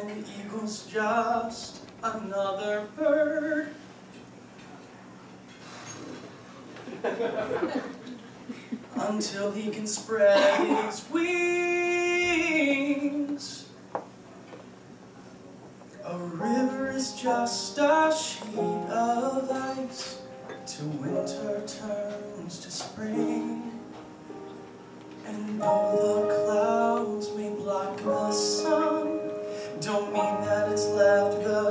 An eagle's just another bird. Until he can spread his wings. A river is just a sheet of ice till winter turns to spring. And though the clouds may block the sun, don't mean that it's left the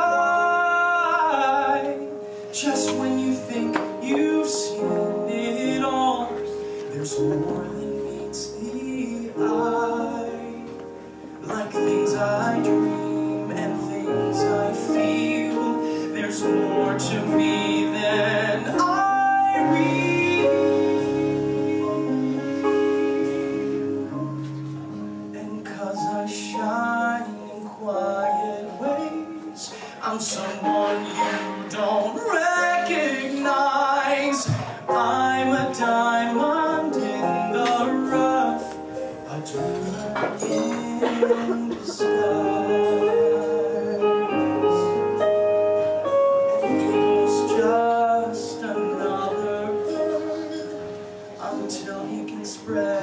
sky. Just when you think you've seen it all, there's more than meets the eye. Like things I dream and things I feel, there's more to me than I read. And 'cause I shine in quiet ways, I'm someone you don't recognize. I'm a diamond in the rough, a dreamer in disguise. And eagle's just another bird until he can spread